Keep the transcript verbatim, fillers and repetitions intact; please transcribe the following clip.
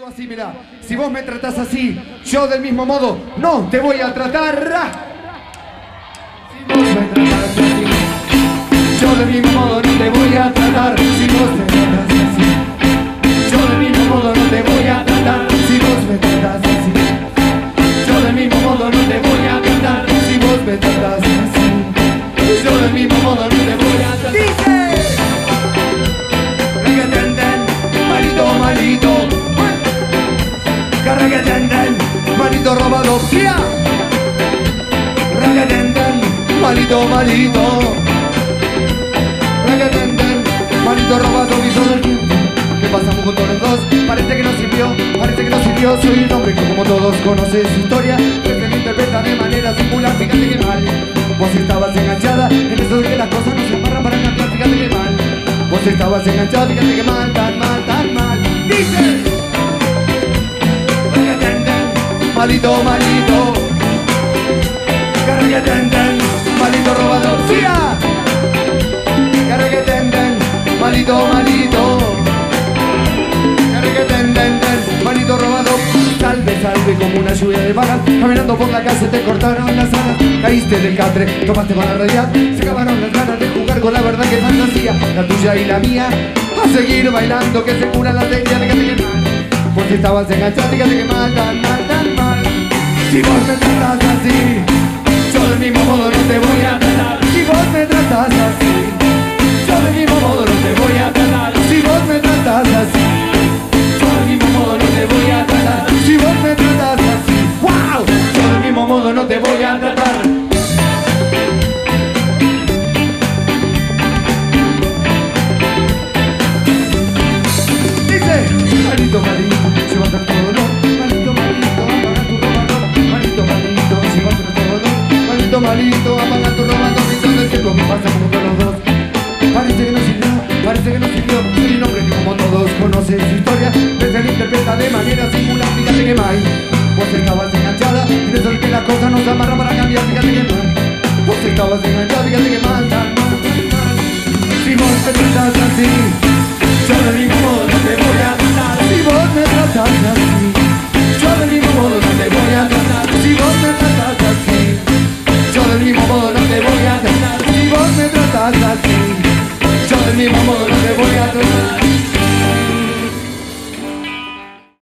así, mira, si vos me tratás así, yo del mismo modo no te voy a tratar. Si vos me tratás así, yo del mismo modo no te voy a tratar. Si vos me tratás así, yo del mismo modo no te voy a tratar. Si vos me tratás así, yo del mismo modo no te voy a tratar. Si vos me tratás así, yo del mismo modo no te voy a tratar. ¡Dice! Malito, malito, carragatenden, malito robado, ¡sia! Ragatenden, malito, malito, ragatenden, malito robado, y todo el tiempo que pasamos juntos los dos, parece que no sirvió, parece que no sirvió. Soy un hombre que como todos conoces su historia, que se me interpreta de manera singular, fíjate que mal. Vos estabas enganchada en eso de que las cosas no se amarran para cantar, fíjate que mal. Vos estabas enganchado, fíjate que mal, tan mal, tan mal. Dice, malito, malito, carragatenden, malito robado, ¡sia! Carragatenden, malito, malito, carragatenden, malito robado. Salve, salve como una lluvia de balas, caminando por la calle te cortaron las alas, caíste del catre, tomaste mala realidad, se acabaron las ganas de jugar con la verdad que fantasía, la tuya y la mía, a seguir bailando que se cura la teoría de que te mal. Vos estabas enganchado, fíjate que mal, tan mal, tan mal. Si vos me tratas así, yo del mismo modo no te voy a tratar. Si vos me tratas así, yo del mismo modo no te voy a tratar. Si vos me tratas así, yo del mismo modo no te voy a tratar. Si vos me tratas así, wow, yo del mismo modo no te voy a tratar. Dice, malito, malito, se va a tratar todo, no, malito, malito, apaga tu robador, malito, malito, se va a tratar todo, no, malito, malito, apaga tu robador, y todo el tiempo que pasa como con los dos. Parece que no sirvió, parece que no sirvió. Soy un hombre que como todos conoce su historia, desde la interpreta de manera singular, fíjate que mal. Vos estabas enganchada, y de eso que las cosas nos amarran para cambiar, fíjate que mal. Vos estabas enganchada.